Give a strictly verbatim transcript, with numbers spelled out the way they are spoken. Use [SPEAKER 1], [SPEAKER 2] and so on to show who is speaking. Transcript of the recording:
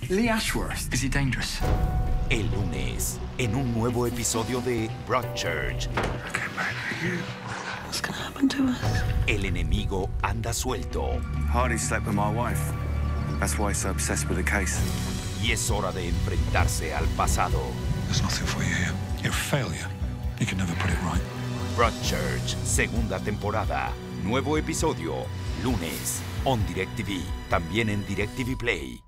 [SPEAKER 1] Lee Ashworth, is he dangerous?
[SPEAKER 2] El lunes, en un nuevo episodio de Broadchurch.
[SPEAKER 1] Okay, man, you...
[SPEAKER 3] What's gonna happen to us?
[SPEAKER 2] El enemigo anda suelto.
[SPEAKER 1] Hardy slept with my wife. That's why he's so obsessed with the case.
[SPEAKER 2] Y es hora de enfrentarse al pasado.
[SPEAKER 4] There's nothing for you here. You're a failure. You can never put it right.
[SPEAKER 2] Broadchurch, segunda temporada. Nuevo episodio, lunes, on DirecTV. También en DirecTV Play.